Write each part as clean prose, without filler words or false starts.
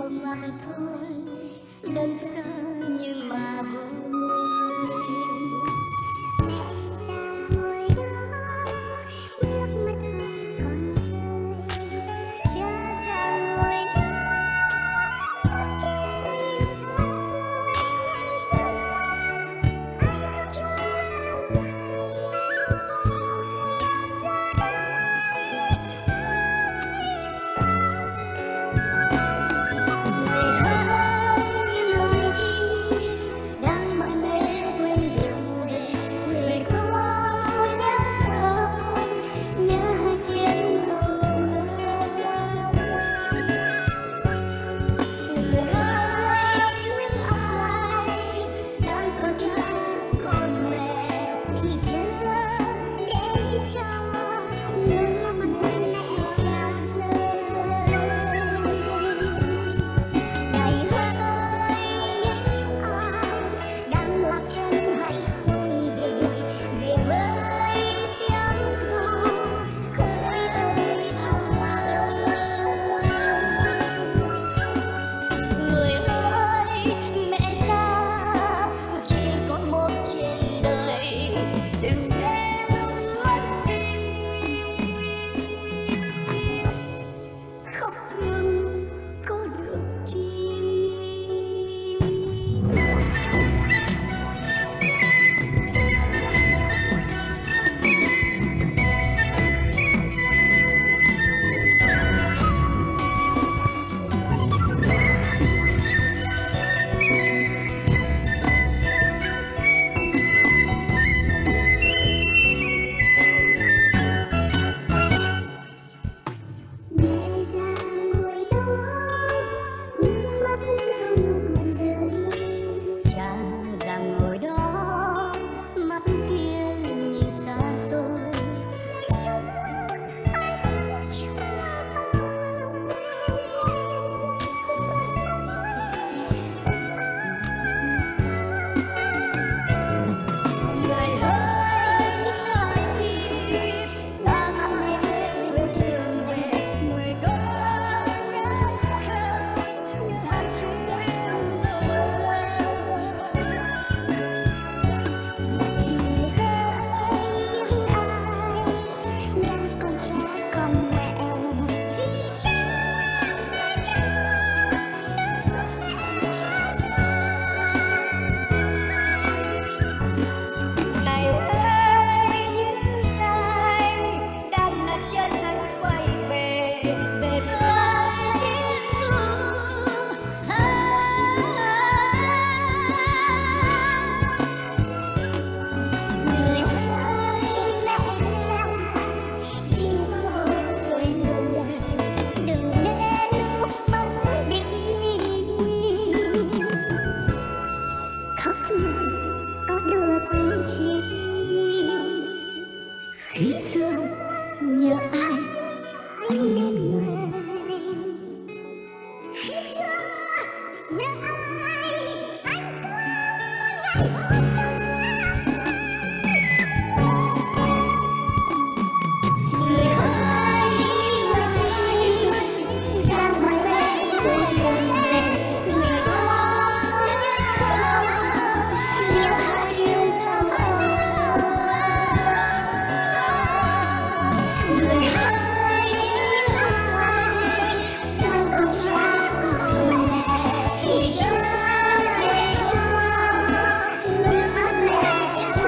vàng thôi, đơn sơ nhưng mà vui. Khi xưa nhớ ai anh nên người, khi xưa nhớ ai anh người ơi người chi đang mãi mê quên người về người ơi nhớ hai yêu tâm người ơi đang còn cha còn mẹ thì cha nước mắt mẹ cho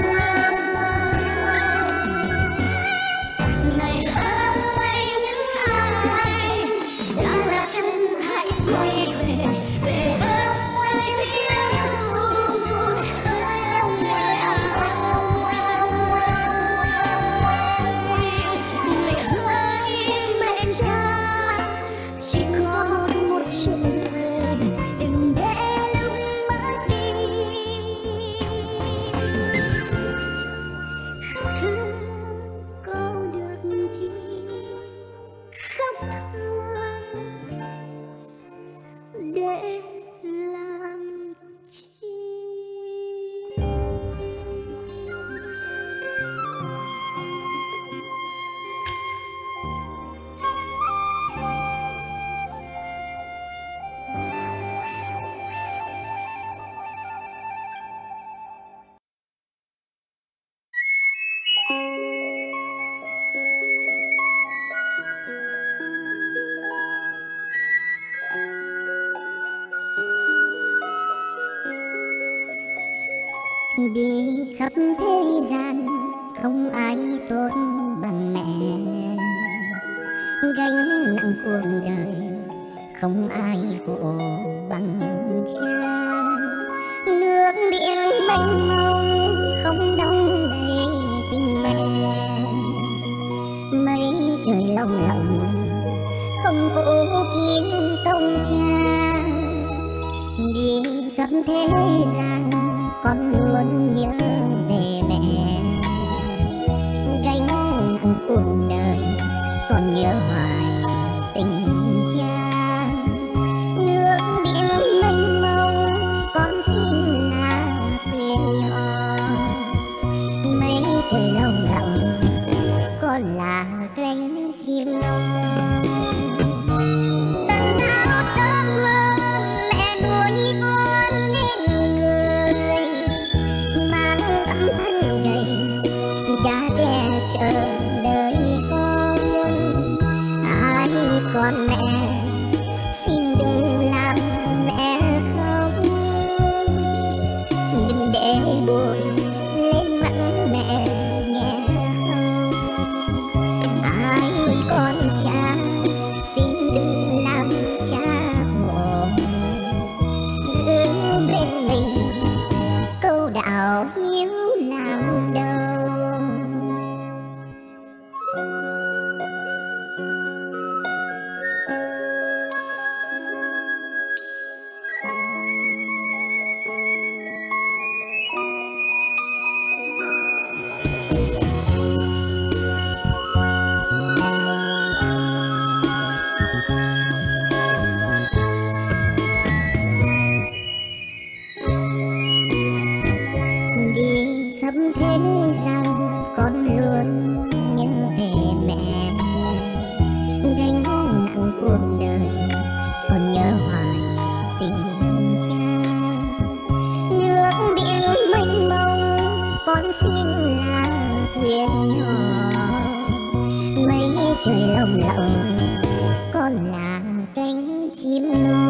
này hỡi những ai đang lạc chân hãy quay về về với tiếng ru người hỡi mẹ cha chỉ có một chuyện về đừng để lúc mất đi có được chi khóc thương để làm chi. Đi khắp thế gian không ai tốt bằng mẹ, gánh nặng cuộc đời không ai khổ bằng cha. Nước biển mênh mông không đong đầy tình mẹ, mây trời lồng lộng không phủ kín công cha. Đi khắp thế gian con luôn nhớ về mẹ, gánh nặng cuộc đời còn nhớ hoài tình cha. Nước biển mênh mông con xin là thuyền nhỏ, mây trời lồng lộng con là cánh chim non. Tận thao giấc mơ mẹ nuôi con nên người, mang tấm thân gầy cha che chở đời con. Ai còn mẹ xin đừng làm mẹ khóc, đừng để buồn lên mặt mẹ nghe không. Ai còn cha xin đừng làm cha khổ, giữ bên mình câu đạo hiếu làm đâu. Đi khắp thế gian con luôn nhớ về mẹ, gánh nặng cuộc đời còn nhớ hoài tình cha. Nước biển mênh mông con xin là thuyền nhỏ, mây trời lồng lộng con là cánh chim non.